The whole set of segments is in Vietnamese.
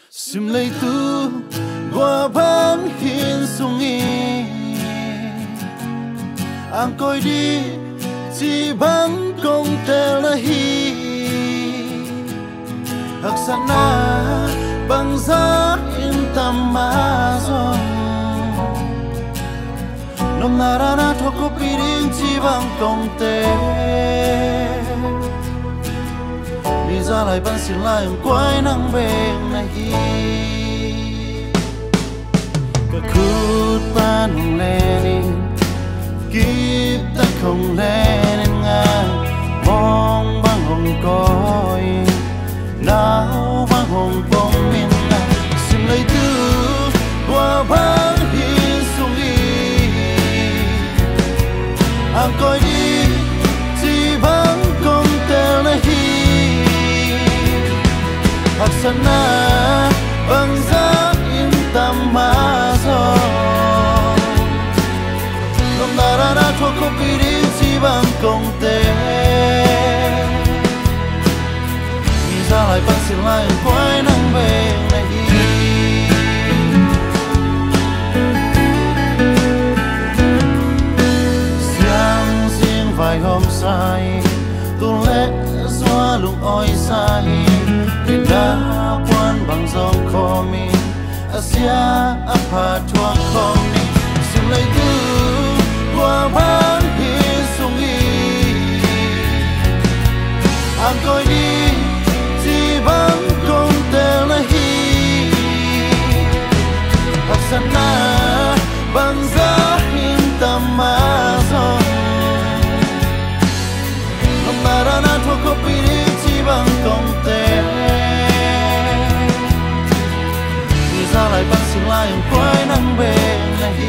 sim lấy tu qua bán hiên sung y ang coi đi chỉ bán công tè là hi hắc sana bằng giá in tâm ma zong nom narana thoko piring chỉ bằng công tè mi ra lại ban xin lại quay nắng bên này cả Khutpan Honglen In kita không lên ngang mong băng hồng coi náo băng hồng bông miền Nam xin lấy tư qua băng hiên sung y ang coi đi chỉ băng công tè là hi hắc sana băng giá in tâm ma zo nom narana thoko piring chỉ băng công tè mi ra lại băng xin lại quay nắng bên này sáng riêng vài hôm say tu lẽ xóa lùng oi say để đã quan bằng dòng kho mi asia apa thuang kho mi xin lấy tư qua bán hiên sung y ang coi đi chỉ bán công tè là hi hắc sana bằng giá in tâm ma zong nom narana thoko piring chỉ bằng công tè mi ra lại băng xin lại quay nắng bên này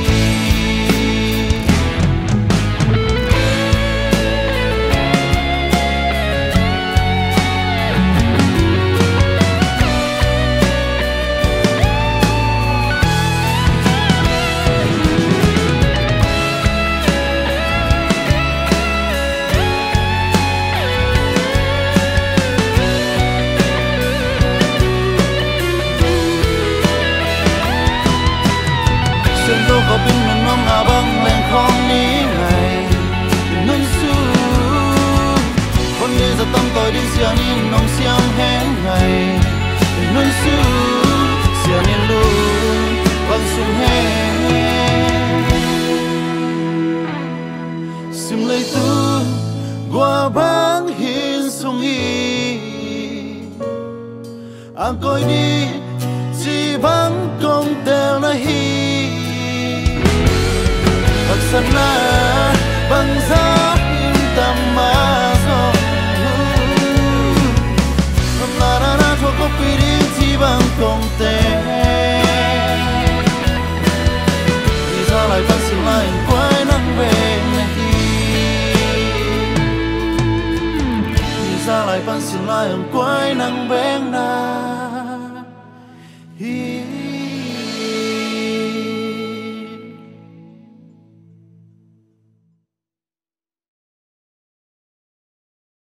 sương tô có pin nồng nồng ngả băng lên không ní ngày nôn su con đi ra tâm tôi đi xiang in nồng xiang hén ngày nôn su xiang in lu băng sung hén sim lấy tu qua băng hiên sung y ang coi đi chỉ băng công tè là hi hắc sana bằng giá in tâm ma zo nom narana thoko piring chỉ bằng công tè mi ra lại băng xin lại quay nắng bên này mi ra lại băng xin lại quay nắng bên này